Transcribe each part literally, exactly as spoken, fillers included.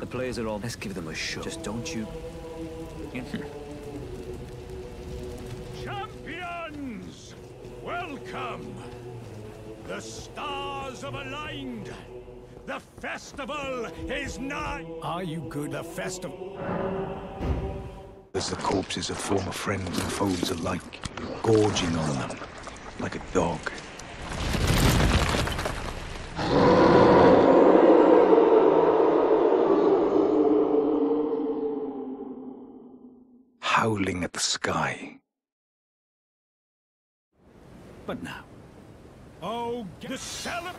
players are all... Let's give them a show. Just don't you... Champions! Welcome! The stars have aligned! The festival is nigh! Are you good? The festival... There's the corpses of former friends and foes alike, gorging on them, like a dog. Howling at the sky. But now... Oh, The celeb...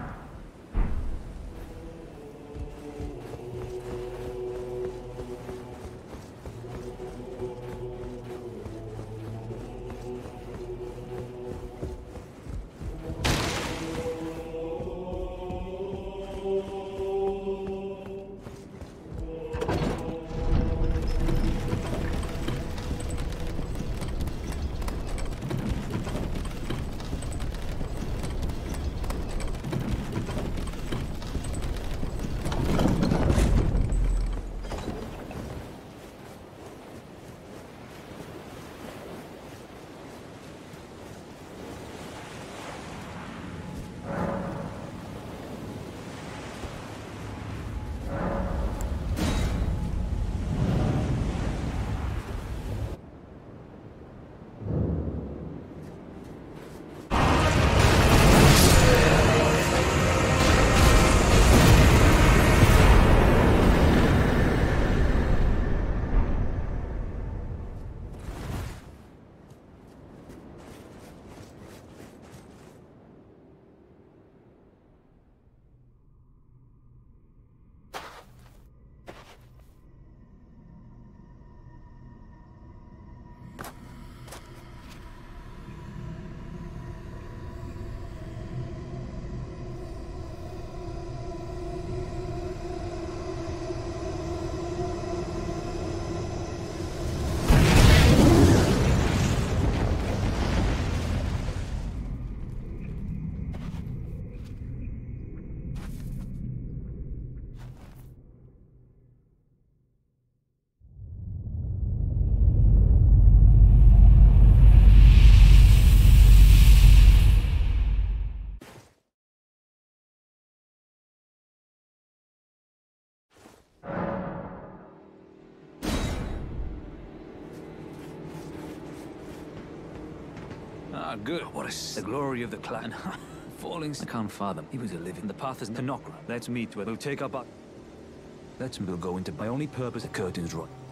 Ah, good. What a... s- The glory of the clan. Falling... I can't fathom. He was a living... The path is to Nokra. Let's meet where we'll take up our... Let's... We'll go into... My only purpose... The curtain's right.